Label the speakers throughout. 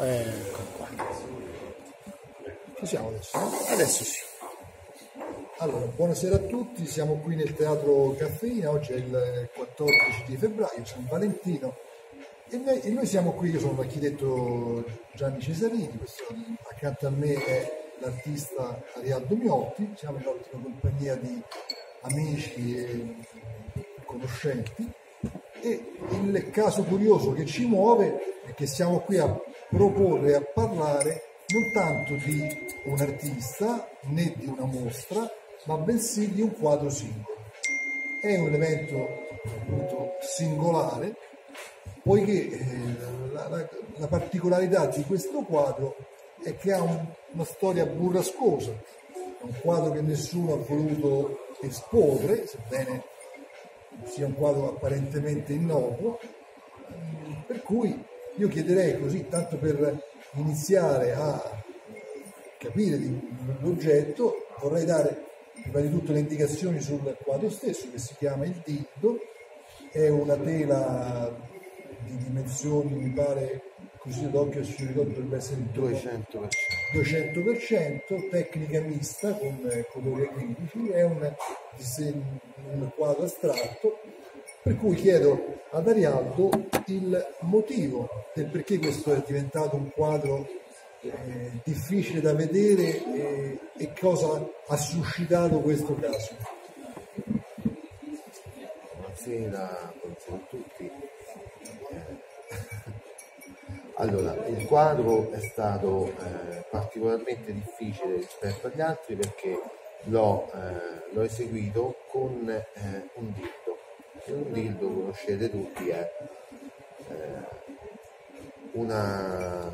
Speaker 1: Ecco qua.
Speaker 2: Ci siamo adesso?
Speaker 1: Adesso sì.
Speaker 2: Allora, buonasera a tutti, siamo qui nel Teatro Caffeina, oggi è il 14 di febbraio, San Valentino, e noi siamo qui, io sono l'architetto Gianni Cesarini, accanto a me è l'artista Arialdo Miotti, siamo in ottima compagnia di amici e conoscenti, e il caso curioso che ci muove è che siamo qui a proporre e a parlare non tanto di un artista né di una mostra, ma bensì di un quadro singolo. È un evento appunto singolare, poiché la particolarità di questo quadro è che ha una storia burrascosa. È un quadro che nessuno ha voluto esporre, sebbene sia un quadro apparentemente innocuo, per cui io chiederei così, tanto per iniziare a capire l'oggetto, vorrei dare prima di tutto le indicazioni sul quadro stesso, che si chiama Il Dildo. È una tela di dimensioni, mi pare, così d'occhio se ricordo, dovrebbe essere il 200%, tecnica mista con colori acrilici, è un quadro astratto, per cui chiedo ad Arialdo il motivo del perché questo è diventato un quadro difficile da vedere e cosa ha suscitato questo caso.
Speaker 3: Buonasera a tutti. Allora, il quadro è stato particolarmente difficile rispetto agli altri perché l'ho eseguito con un dildo. E un dildo, conoscete tutti, è un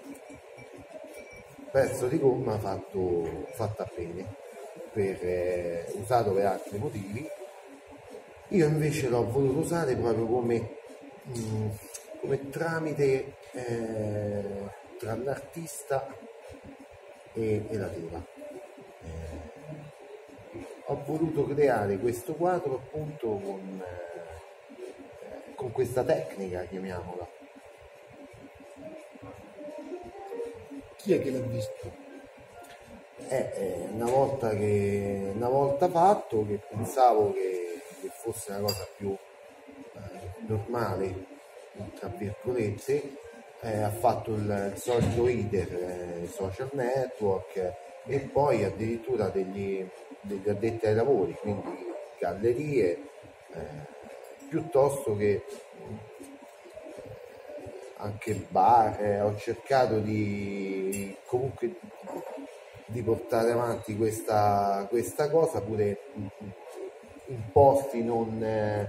Speaker 3: pezzo di gomma fatto a pene, usato per altri motivi. Io invece l'ho voluto usare proprio come tramite tra l'artista e la tela. Ho voluto creare questo quadro appunto con questa tecnica, chiamiamola.
Speaker 2: Chi è che l'ha visto?
Speaker 3: Una volta fatto, che pensavo che fosse una cosa più normale, tra virgolette, ha fatto il solito iter, social network e poi addirittura degli addetti ai lavori, quindi gallerie, piuttosto che anche bar. Ho cercato comunque di portare avanti questa cosa pure in posti non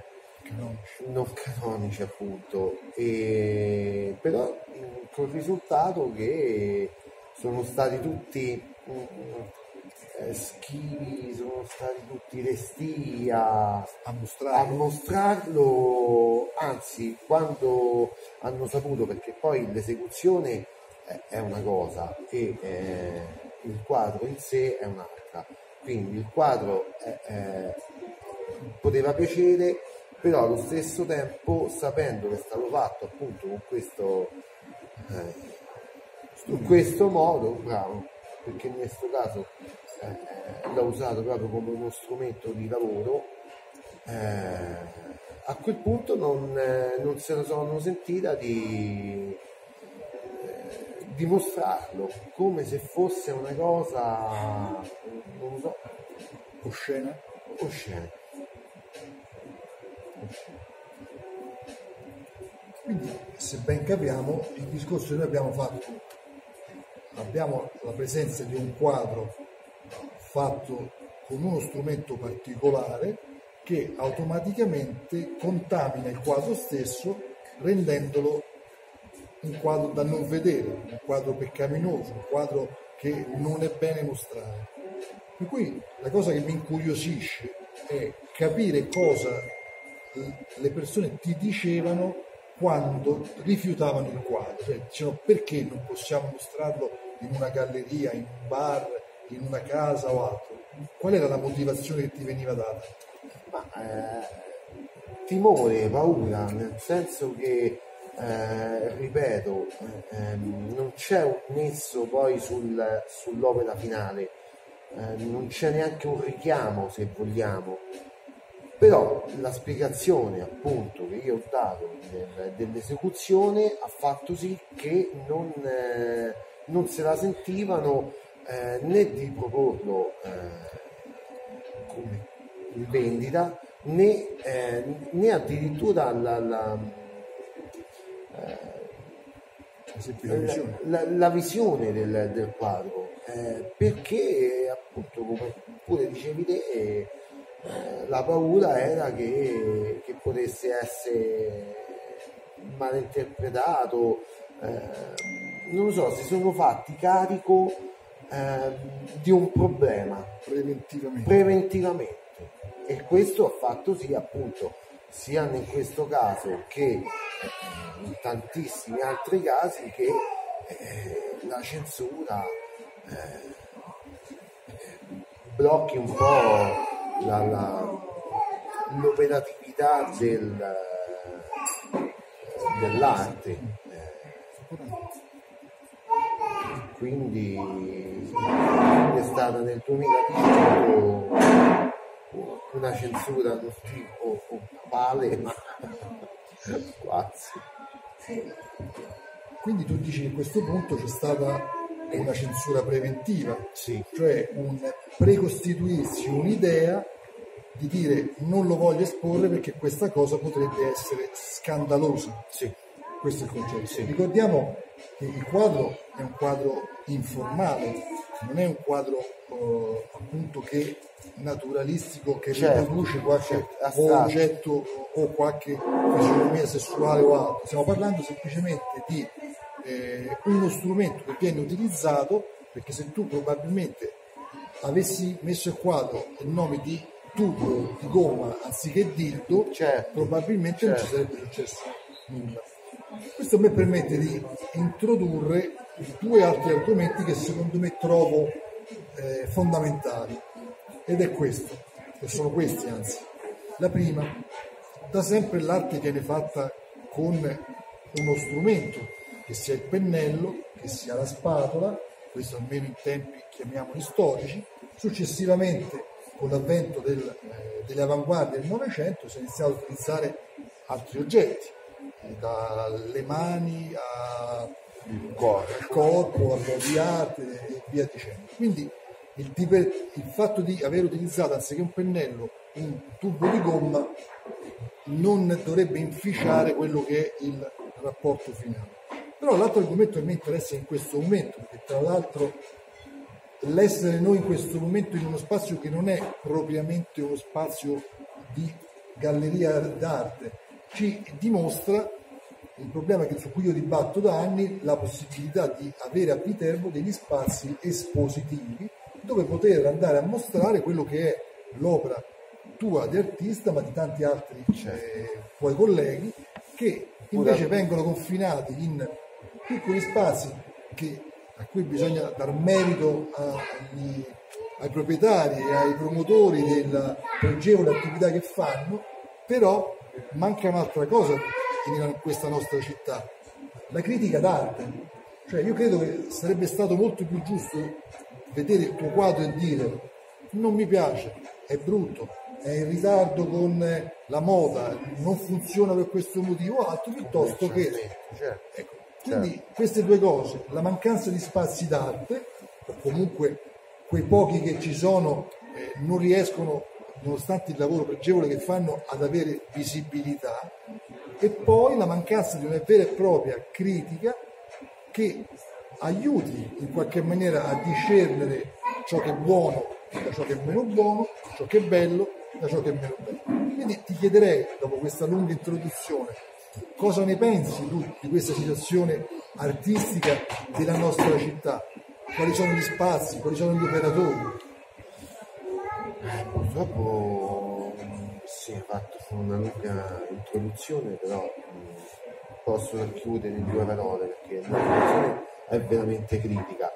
Speaker 3: canonici appunto, però col risultato che sono stati tutti schivi, sono stati tutti restii a mostrarlo, anzi quando hanno saputo, perché poi l'esecuzione è una cosa e il quadro in sé è un'altra, quindi il quadro poteva piacere, però allo stesso tempo, sapendo che è stato fatto appunto con questo modo, bravo, perché in questo caso l'ho usato proprio come uno strumento di lavoro, a quel punto non se ne sono sentita di mostrarlo come se fosse una cosa, non so,
Speaker 2: Oscena. Quindi, se ben capiamo, il discorso che noi abbiamo fatto, abbiamo la presenza di un quadro fatto con uno strumento particolare che automaticamente contamina il quadro stesso, rendendolo un quadro da non vedere, un quadro peccaminoso, un quadro che non è bene mostrare. Per cui la cosa che mi incuriosisce è capire cosa le persone ti dicevano quando rifiutavano il quadro, cioè dicevano perché non possiamo mostrarlo in una galleria, in un bar, in una casa o altro. Qual era la motivazione che ti veniva data?
Speaker 3: Timore, paura, nel senso che ripeto, non c'è un nesso poi sull'opera finale, non c'è neanche un richiamo, se vogliamo, però la spiegazione appunto che io ho dato dell'esecuzione ha fatto sì che non se la sentivano né di proporlo come in vendita, né addirittura la visione del quadro, perché appunto, come pure dicevi te, la paura era che potesse essere malinterpretato, non lo so, si sono fatti carico di un problema preventivamente, e questo ha fatto sì, appunto, sia in questo caso che in tantissimi altri casi, che la censura blocchi un po' l'operatività dell'arte. Quindi è stata nel 2018 una censura non tipo pale, ma quasi.
Speaker 2: Quindi tu dici che a questo punto c'è stata una censura preventiva,
Speaker 3: Sì.
Speaker 2: cioè un precostituirsi un'idea di dire non lo voglio esporre perché questa cosa potrebbe essere scandalosa.
Speaker 3: Sì.
Speaker 2: Questo è il concetto.
Speaker 3: Sì.
Speaker 2: Ricordiamo che il quadro è un quadro informale, non è un quadro appunto che naturalistico, che riproduce qualche oggetto o qualche fisionomia sessuale o altro. Stiamo parlando semplicemente di uno strumento che viene utilizzato, perché se tu probabilmente avessi messo il quadro il nome di tubo di gomma anziché dildo, probabilmente non ci sarebbe successo nulla. Questo a me permette di introdurre due altri argomenti che secondo me trovo fondamentali, ed è questo, e sono questi anzi. La prima: da sempre l'arte viene fatta con uno strumento, che sia il pennello, che sia la spatola, questo almeno in tempi chiamiamoli storici. Successivamente, con l'avvento delle avanguardie del Novecento, si è iniziato a utilizzare altri oggetti, dalle mani al corpo, al body art e via dicendo. Quindi il fatto di aver utilizzato anziché un pennello un tubo di gomma non dovrebbe inficiare quello che è il rapporto finale. Però l'altro argomento che mi interessa in questo momento, perché tra l'altro l'essere noi in questo momento in uno spazio che non è propriamente uno spazio di galleria d'arte, ci dimostra il problema su cui io dibatto da anni, la possibilità di avere a Viterbo degli spazi espositivi dove poter andare a mostrare quello che è l'opera tua di artista, ma di tanti altri tuoi colleghi, che invece vengono confinati in piccoli spazi a cui bisogna dar merito ai proprietari e ai promotori della pregevole attività che fanno. Però manca un'altra cosa in questa nostra città: la critica d'arte. Cioè, io credo che sarebbe stato molto più giusto vedere il tuo quadro e dire non mi piace, è brutto, è in ritardo con la moda, non funziona per questo motivo o altro, piuttosto che ecco. Quindi queste due cose, la mancanza di spazi d'arte, o comunque quei pochi che ci sono non riescono, nonostante il lavoro pregevole che fanno, ad avere visibilità, e poi la mancanza di una vera e propria critica che aiuti in qualche maniera a discernere ciò che è buono da ciò che è meno buono, ciò che è bello da ciò che è meno bello. Quindi ti chiederei, dopo questa lunga introduzione, cosa ne pensi tu di questa situazione artistica della nostra città? Quali sono gli spazi, quali sono gli operatori?
Speaker 3: Purtroppo si è fatto una lunga introduzione, però posso chiudere in due parole, perché la situazione è veramente critica.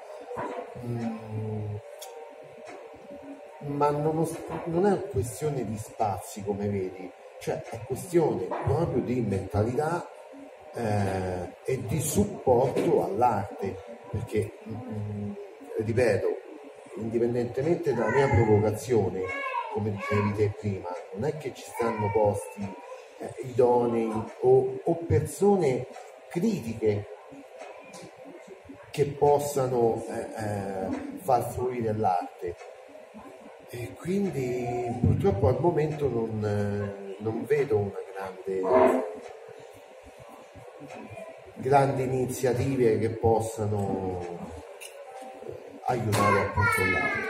Speaker 3: Ma non è questione di spazi, come vedi, cioè è questione proprio di mentalità e di supporto all'arte, perché ripeto, indipendentemente dalla mia provocazione, come dicevi te prima, non è che ci stanno posti idonei o persone critiche che possano far fruire l'arte, e quindi purtroppo al momento non vedo una grandi iniziative che possano aiutare a controllare.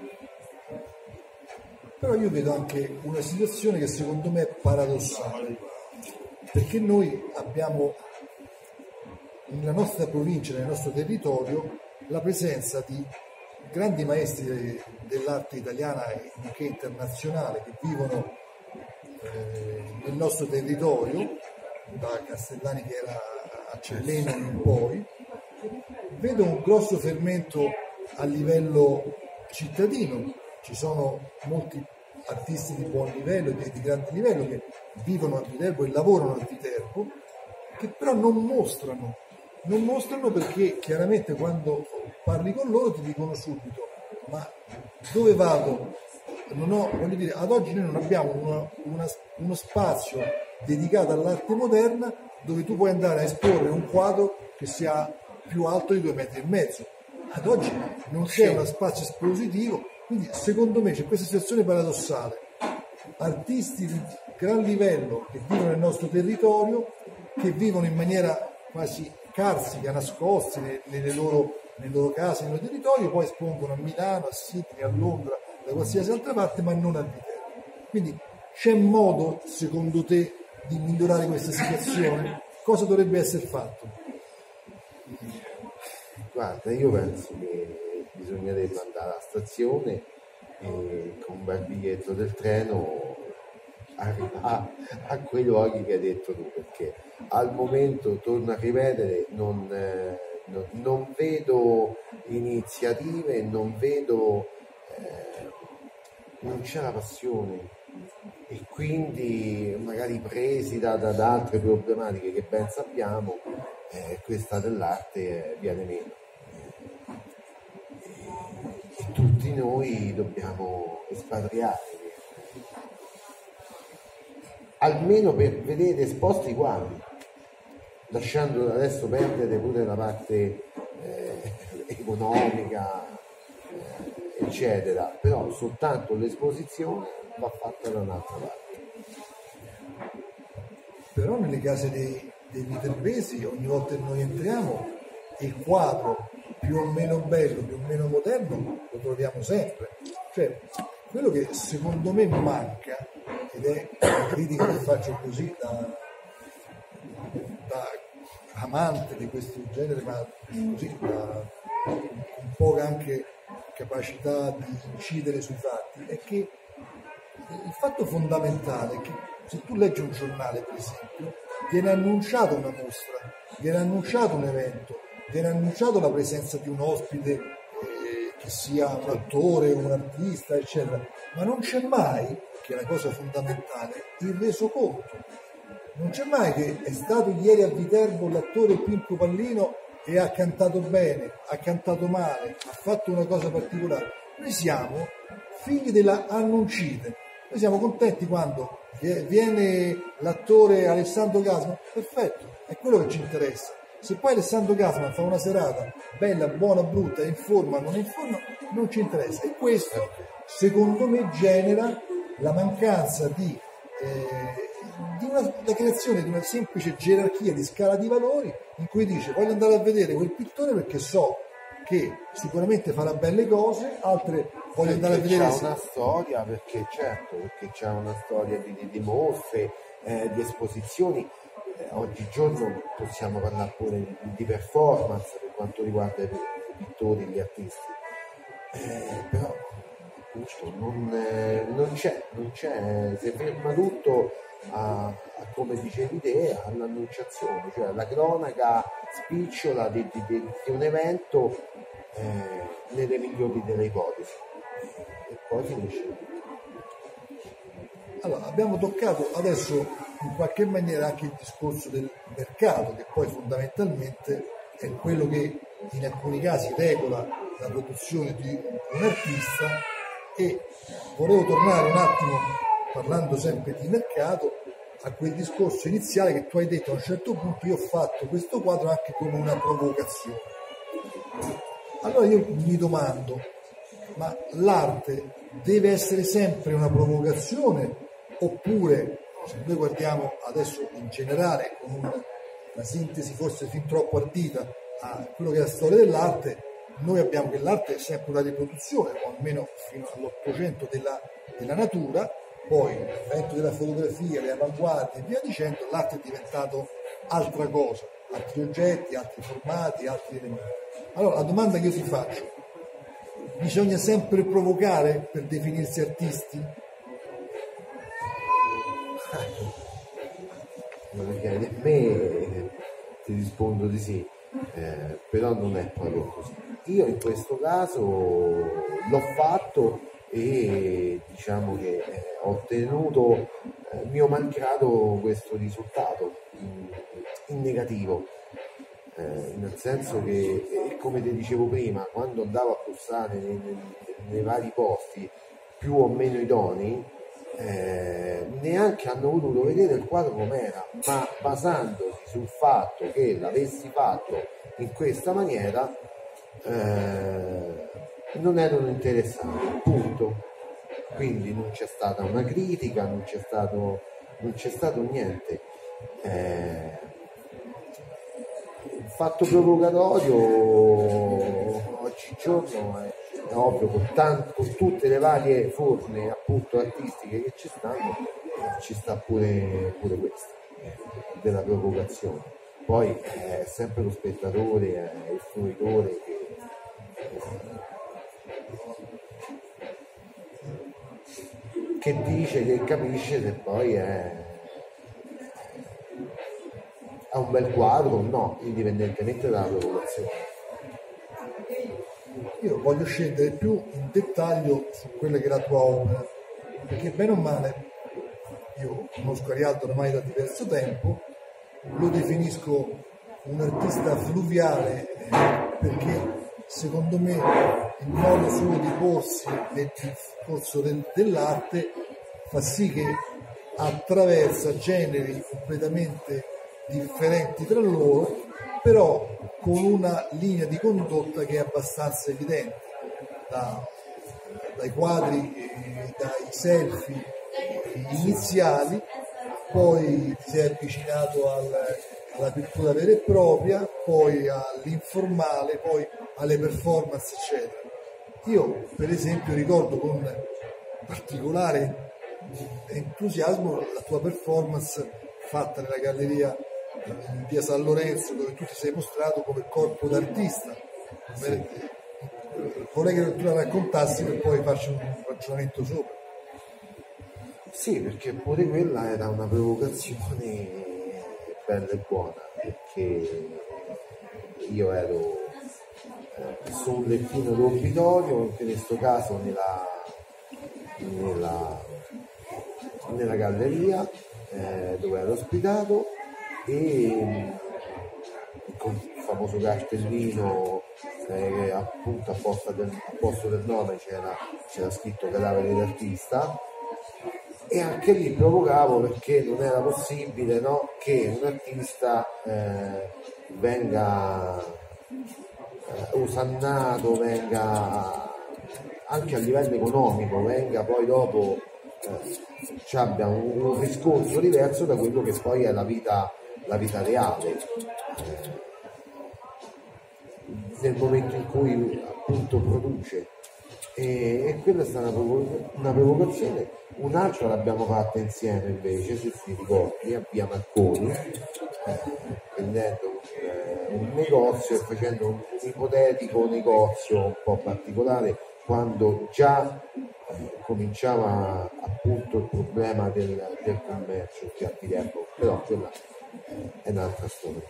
Speaker 2: Però io vedo anche una situazione che secondo me è paradossale, perché noi abbiamo nella nostra provincia, nel nostro territorio, la presenza di grandi maestri dell'arte italiana e anche internazionale che vivono nel nostro territorio, da Castellani che era a Cellena in poi. Vedo un grosso fermento a livello cittadino, ci sono molti artisti di buon livello e di grande livello che vivono a Viterbo e lavorano a Viterbo, che però non mostrano perché chiaramente quando parli con loro ti dicono subito: ma dove vado? Voglio dire, ad oggi noi non abbiamo uno spazio dedicato all'arte moderna dove tu puoi andare a esporre un quadro che sia più alto di 2,5 metri. Ad oggi non c'è uno spazio espositivo, quindi secondo me c'è questa situazione paradossale. Artisti di gran livello che vivono nel nostro territorio, che vivono in maniera quasi carsica, nascosti nelle loro case, nei loro territori, poi espongono a Milano, a Sydney, a Londra, da qualsiasi altra parte, ma non a Viterbo. Quindi c'è modo, secondo te, di migliorare questa situazione? Cosa dovrebbe essere fatto?
Speaker 3: Guarda, io penso che bisognerebbe andare alla stazione e con un bel biglietto del treno arrivare a quei luoghi che hai detto tu, perché al momento, torno a ripetere, non vedo iniziative, non c'è la passione, e quindi magari presi da altre problematiche che ben sappiamo, questa dell'arte viene meno, e tutti noi dobbiamo espatriare almeno per vedere esposti i quadri, lasciando adesso perdere pure la parte economica, eccetera, però soltanto l'esposizione va fatta da un'altra parte.
Speaker 2: Però nelle case dei viterbesi, ogni volta che noi entriamo, il quadro più o meno bello, più o meno moderno, lo troviamo sempre. Cioè, quello che secondo me manca, ed è una critica che faccio così da amante di questo genere, ma così da con poca anche capacità di incidere sui fatti, è che il fatto fondamentale è che se tu leggi un giornale, per esempio, viene annunciata una mostra, viene annunciato un evento, viene annunciato la presenza di un ospite che sia un attore, un artista, eccetera, ma non c'è mai, che è la cosa fondamentale, il resoconto. Non c'è mai che è stato ieri a Viterbo l'attore Pinco Pallino e ha cantato bene, ha cantato male, ha fatto una cosa particolare. Noi siamo figli della annuncite. Noi siamo contenti quando viene l'attore Alessandro Gasman, perfetto, è quello che ci interessa. Se poi Alessandro Gasman fa una serata bella, buona, brutta, in forma, non in forma, non ci interessa. E questo, secondo me, genera la mancanza la creazione di una semplice gerarchia di scala di valori, in cui dice: voglio andare a vedere quel pittore perché so che sicuramente farà belle cose, altre voglio andare a vedere.
Speaker 3: C'è una storia, perché c'è una storia di mostre, di esposizioni. Oggigiorno possiamo parlare pure di performance per quanto riguarda i pittori, gli artisti, però appunto non c'è, si ferma tutto a come dicevi te, all'annunciazione, cioè alla cronaca spicciola di un evento, nelle migliori delle ipotesi, e poi finisce.
Speaker 2: Allora, abbiamo toccato adesso in qualche maniera anche il discorso del mercato, che poi fondamentalmente è quello che in alcuni casi regola la produzione di un artista. E volevo tornare un attimo, parlando sempre di mercato, a quel discorso iniziale che tu hai detto. A un certo punto io ho fatto questo quadro anche come una provocazione. Allora io mi domando, ma l'arte deve essere sempre una provocazione, oppure, se noi guardiamo adesso in generale con una sintesi forse fin troppo ardita a quello che è la storia dell'arte, noi abbiamo che l'arte è sempre una riproduzione, o almeno fino all'Ottocento, della natura. Poi l'avvento della fotografia, le avanguardie e via dicendo, l'arte è diventato altra cosa, altri oggetti, altri formati, altri elementi. Allora la domanda che io ti faccio: bisogna sempre provocare per definirsi artisti?
Speaker 3: Magari a me ti rispondo di sì, però non è proprio così. Io in questo caso l'ho fatto e diciamo che ho ottenuto mio malgrado questo risultato in negativo, nel senso che, come ti dicevo prima, quando andavo a bussare nei vari posti più o meno idonei, neanche hanno voluto vedere il quadro com'era, ma basandosi sul fatto che l'avessi fatto in questa maniera non erano interessati, punto. Quindi non c'è stata una critica, non c'è stato niente. Il fatto provocatorio oggigiorno è ovvio, con tutte le varie forme appunto artistiche che ci stanno, ci sta pure questa della provocazione. Poi è sempre lo spettatore, è il fruitore che dice, che capisce se poi è un bel quadro o no, indipendentemente dalla provocazione.
Speaker 2: Io voglio scendere più in dettaglio su quella che è la tua opera, perché bene o male io conosco Arialdo ormai da diverso tempo, lo definisco un artista fluviale, perché secondo me il modo suo di porsi nel discorso dell'arte fa sì che attraversa generi completamente differenti tra loro, però con una linea di condotta che è abbastanza evidente, dai quadri, dai selfie iniziali, poi ti sei avvicinato alla pittura vera e propria, poi all'informale, poi alle performance, eccetera. Io per esempio ricordo con particolare entusiasmo la tua performance fatta nella galleria in via San Lorenzo, dove tu ti sei mostrato come corpo d'artista. Sì. Vorrei che tu la raccontassi per poi farci un ragionamento sopra.
Speaker 3: Sì, perché pure quella era una provocazione bella e buona, perché io ero su un lettino d'obitorio, in questo caso nella galleria dove ero ospitato, e con il famoso cartellino appunto a posto del nome c'era scritto cadavere d'artista, e anche lì provocavo perché non era possibile, no, che un artista venga osannato, venga anche a livello economico, venga poi dopo abbia un riscontro diverso da quello che poi è la vita reale, nel momento in cui appunto produce. E quella è stata una provocazione. Un'altra l'abbiamo fatta insieme invece, se ti ricordi, a via Marconi, prendendo un negozio e facendo un ipotetico negozio un po' particolare, quando già cominciava appunto il problema del commercio, il piattilembo, però quella è un'altra storia.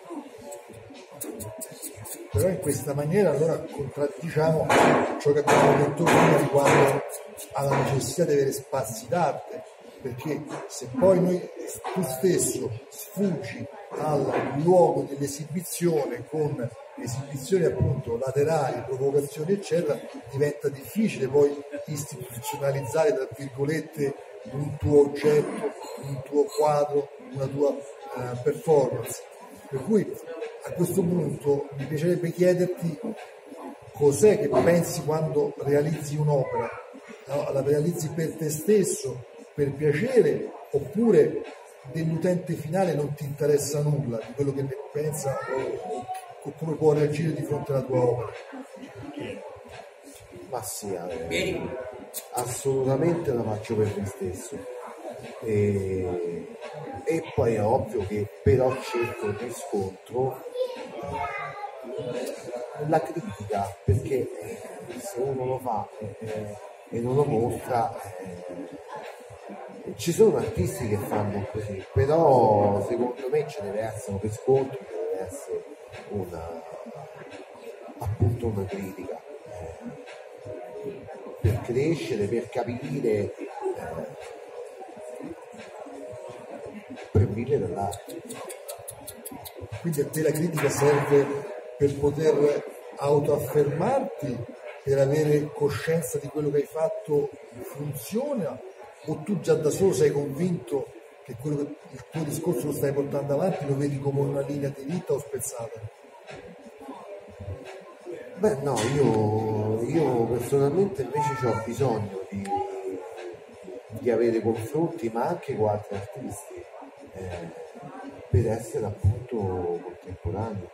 Speaker 2: Però in questa maniera allora contraddiciamo ciò che abbiamo detto prima riguardo alla necessità di avere spazi d'arte, perché se poi tu stesso sfuggi al luogo dell'esibizione con esibizioni appunto laterali, provocazioni eccetera, diventa difficile poi istituzionalizzare tra virgolette un tuo oggetto, un tuo quadro, una tua performance. Per cui a questo punto mi piacerebbe chiederti cos'è che pensi quando realizzi un'opera, no? La realizzi per te stesso, per piacere, oppure dell'utente finale non ti interessa nulla di quello che ne pensa o come può reagire di fronte alla tua opera?
Speaker 3: Ma sì, assolutamente la faccio per me stesso. E poi è ovvio che però cerco il riscontro la critica, perché se uno lo fa e non lo mostra, ci sono artisti che fanno così, però secondo me ce deve essere un riscontro, deve essere appunto una critica per crescere, per capire, per vivere dall'arte.
Speaker 2: Quindi a te la critica serve per poter autoaffermarti, per avere coscienza di quello che hai fatto funziona, o tu già da solo sei convinto che il tuo discorso lo stai portando avanti, lo vedi come una linea diritta o spezzata?
Speaker 3: Beh no, io personalmente invece ho bisogno di avere confronti, ma anche con altri artisti, per essere appunto contemporaneo.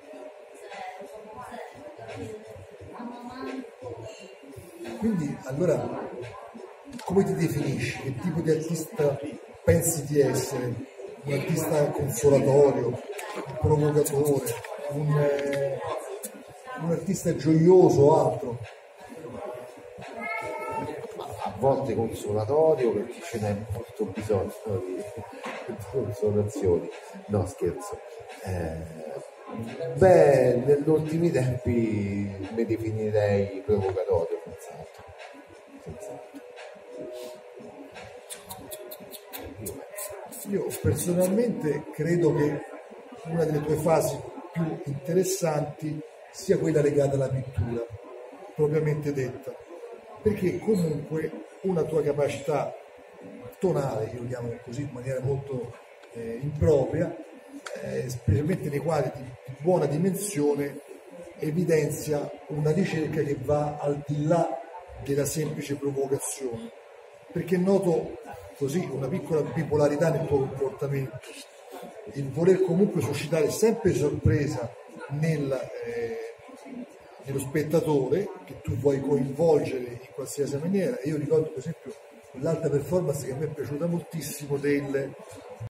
Speaker 2: Quindi allora come ti definisci? Che tipo di artista pensi di essere? Un artista consolatorio, un provocatore, un artista gioioso o altro?
Speaker 3: A volte consolatorio perché ce n'è molto bisogno di consolazioni, no scherzo. Beh, negli ultimi tempi mi definirei provocatorio, senz'altro.
Speaker 2: Io personalmente credo che una delle tue fasi più interessanti sia quella legata alla pittura, propriamente detta, perché comunque una tua capacità tonale, io lo chiamo così in maniera molto impropria, specialmente nei quadri di buona dimensione, evidenzia una ricerca che va al di là della semplice provocazione, perché noto così una piccola bipolarità nel tuo comportamento, il voler comunque suscitare sempre sorpresa nello spettatore che tu vuoi coinvolgere in qualsiasi maniera. Io ricordo per esempio quell'alta performance che a me è piaciuta moltissimo